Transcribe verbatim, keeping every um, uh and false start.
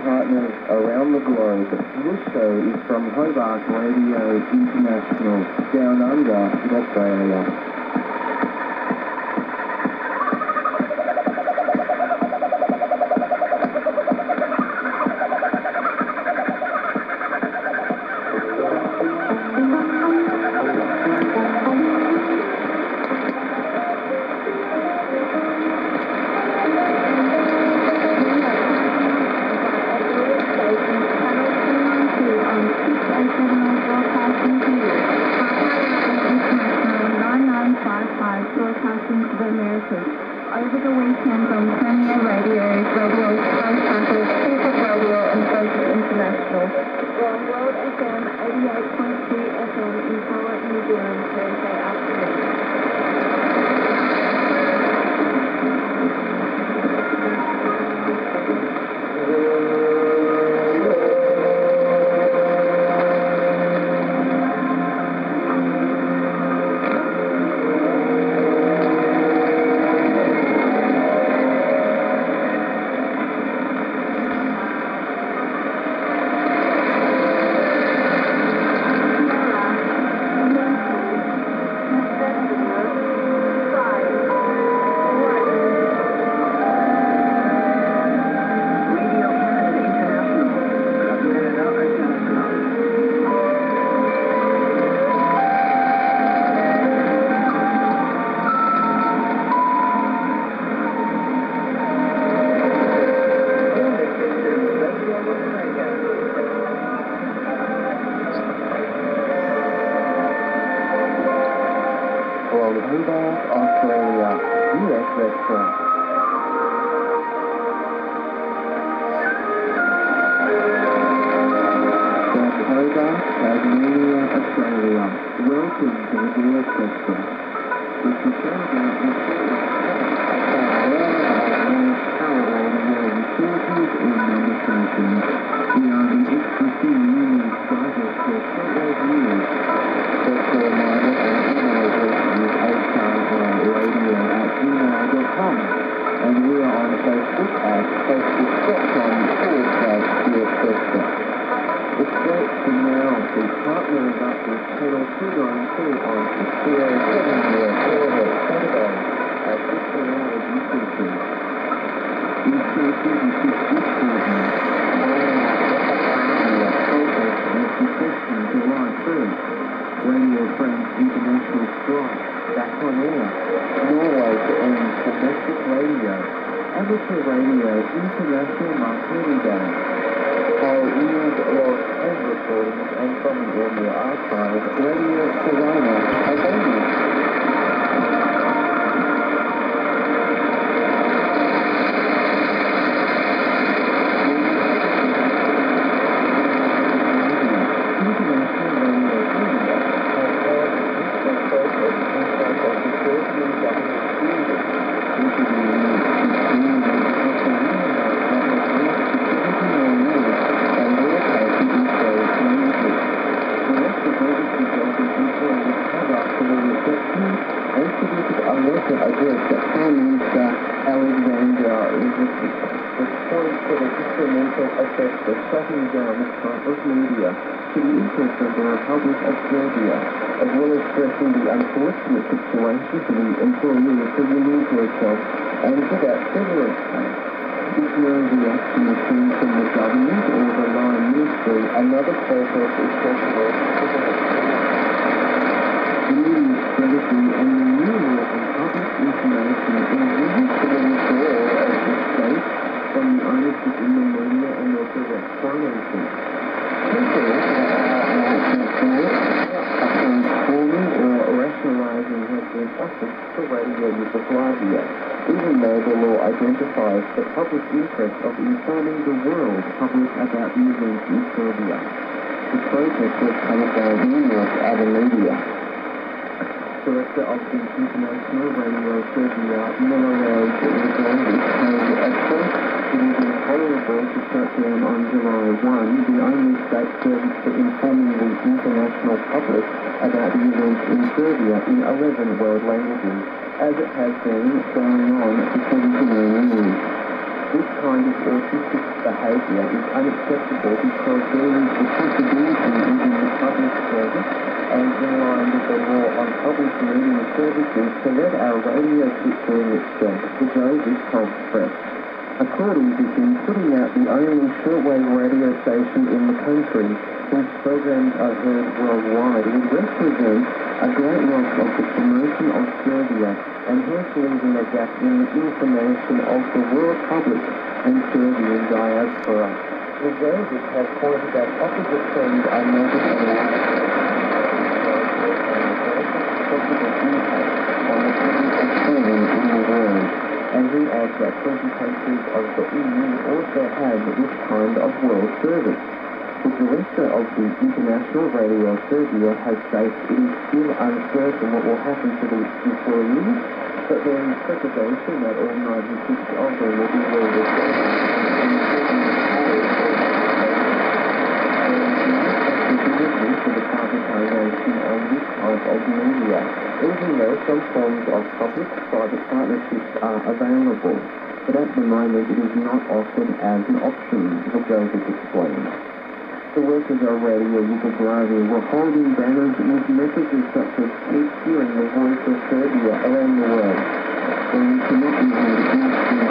partners around the globe. This show is from Hobart Radio International, down under in Australia. Over the weekend on Premier Radio, Radio Sky Campus, Super Radio and Focus International. We're on World F M eighty-eight point two F M in Power, New Zealand, Thursday afternoon. Hobart, Australia, U S restaurant. From Hobart, Tasmania, Australia, welcome to the U S restaurant. With the show about the utilities and demonstrations, we are the expertise union starters for twelve years. Therefore, my radio at gmail dot com, and we are on Facebook at facebook dot com forward slash USRestaurant. Expect to now be partnering up with Channel two ninety-two on sixty oh seven kilohertz Saturday at fifteen hours U T C. In two thirty-six this evening, July first, Radio France International Strike. Back on air. Norway to end domestic radio. Amateur Radio International Marconi Day. Our ears, logs and recordings and from the audio archive, Radio Corona, Albania. Affect the shutting down of public media to the interest of the Republic of Serbia, as well as stressing the unfortunate situation for the employees who relieve themselves and without severance pay. If no reaction is seen from the government or the line ministry, another protest is possible to the The media strategy and the new law on public information is used to withdraw of the state from the ownership in the media and their direct financing. People are transforming or rationalizing has been offered to Radio Yugoslavia, even though the law identifies the public interest of informing the world public about the events in Serbia. The protest was covered by numerous other media. Director of the International Radio Serbia, Milorad Radonjic, has at first it is intolerable to shut down on July first the only state service for informing the international public about the events in Serbia in eleven world languages, as it has been going on for seventy-nine years. This kind of with autistic behaviour is unacceptable because there is the possibility within the public service and in line with the law on public media services to let our radio keep doing its job, the Joseph Cold Press. According to him, putting out the only shortwave radio station in the country whose programs are heard worldwide would represent a great loss of the promotion of Serbia and hence leaving a gap in the information of the world public and Serbian diaspora. Rajovic has pointed that opposite trends are noted on the possible impact on the public opinion in the world. And he adds that twenty countries of the E U also have this kind of world service. The director of the International Radio Serbia has stated it is still uncertain what will happen to the employees, but there is speculation that all ninety-six of them will be well for the privatisation on this type of media, even though some forms of public-private partnerships are available. But at the moment it is not offered as an option, Rajovic explained. The workers of Radio Yugoslavia were holding banners with messages such as "Keep hearing the voice of Serbia around the world," when we cannot be heard in